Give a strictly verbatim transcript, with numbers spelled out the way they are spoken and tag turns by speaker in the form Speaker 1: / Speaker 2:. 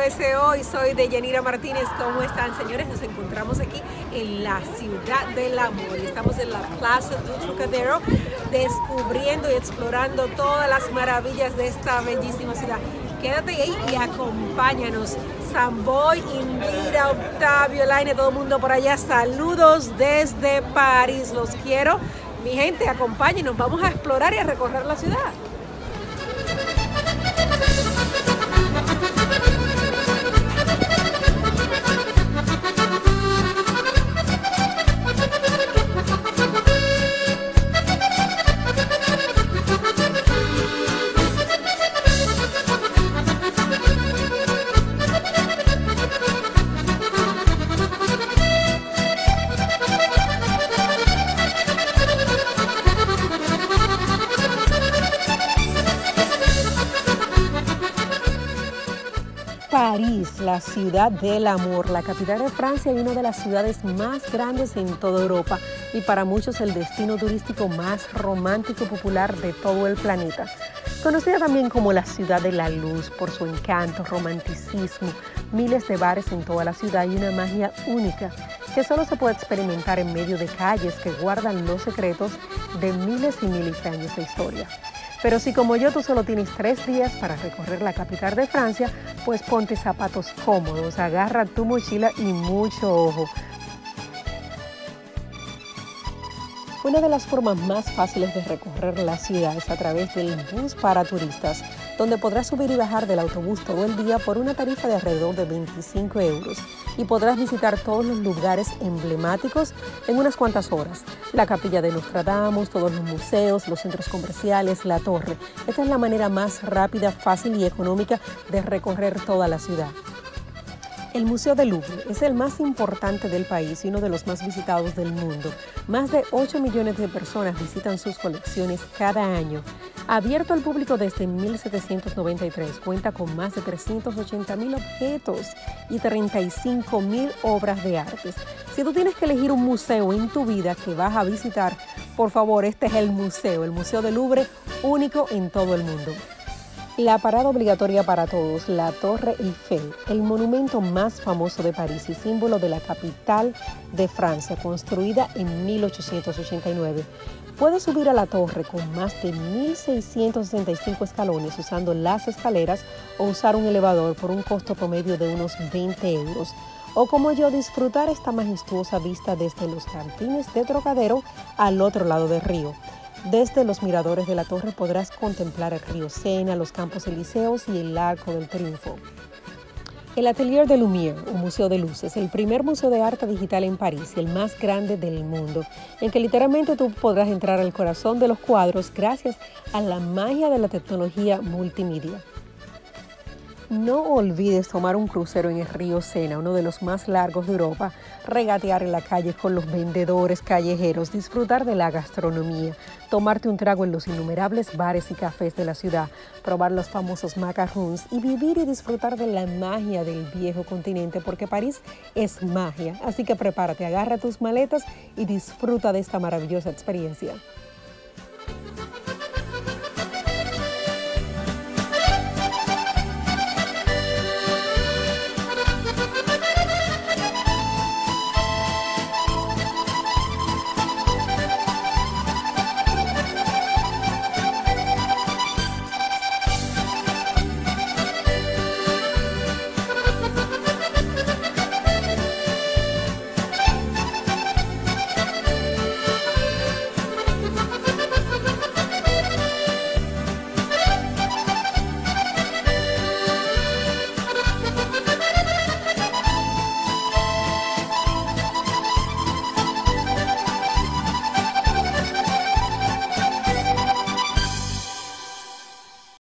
Speaker 1: S O y soy Deyanira Martínez. ¿Cómo están, señores? Nos encontramos aquí en la Ciudad del Amor. Estamos en la Plaza del Trocadero descubriendo y explorando todas las maravillas de esta bellísima ciudad. Quédate ahí y acompáñanos. Samboy, Indira, Octavio, Elaine, todo el mundo por allá. Saludos desde París. Los quiero. Mi gente, acompáñenos. Vamos a explorar y a recorrer la ciudad. París, la ciudad del amor, la capital de Francia y una de las ciudades más grandes en toda Europa y para muchos el destino turístico más romántico y popular de todo el planeta. Conocida también como la ciudad de la luz por su encanto, romanticismo, miles de bares en toda la ciudad y una magia única que solo se puede experimentar en medio de calles que guardan los secretos de miles y miles de años de historia. Pero si como yo tú solo tienes tres días para recorrer la capital de Francia, pues ponte zapatos cómodos, agarra tu mochila y mucho ojo. Una de las formas más fáciles de recorrer la ciudad es a través del bus para turistas, donde podrás subir y bajar del autobús todo el día por una tarifa de alrededor de veinticinco euros y podrás visitar todos los lugares emblemáticos en unas cuantas horas. La capilla de Nostradamus, todos los museos, los centros comerciales, la torre. Esta es la manera más rápida, fácil y económica de recorrer toda la ciudad. El Museo del Louvre es el más importante del país y uno de los más visitados del mundo. Más de ocho millones de personas visitan sus colecciones cada año. Abierto al público desde mil setecientos noventa y tres, cuenta con más de trescientos ochenta mil objetos y treinta y cinco mil obras de arte. Si tú tienes que elegir un museo en tu vida que vas a visitar, por favor, este es el museo, el Museo del Louvre, único en todo el mundo. La parada obligatoria para todos, la Torre Eiffel, el monumento más famoso de París y símbolo de la capital de Francia, construida en mil ochocientos ochenta y nueve. Puedes subir a la torre con más de mil seiscientos sesenta y cinco escalones usando las escaleras o usar un elevador por un costo promedio de unos veinte euros. O como yo, disfrutar esta majestuosa vista desde los jardines de Trocadero al otro lado del río. Desde los miradores de la torre podrás contemplar el río Sena, los Campos Elíseos y el Arco del Triunfo. El Atelier de Lumière, un museo de luces, el primer museo de arte digital en París y el más grande del mundo, en que literalmente tú podrás entrar al corazón de los cuadros gracias a la magia de la tecnología multimedia. No olvides tomar un crucero en el río Sena, uno de los más largos de Europa, regatear en la calle con los vendedores callejeros, disfrutar de la gastronomía, tomarte un trago en los innumerables bares y cafés de la ciudad, probar los famosos macarons y vivir y disfrutar de la magia del viejo continente, porque París es magia. Así que prepárate, agarra tus maletas y disfruta de esta maravillosa experiencia.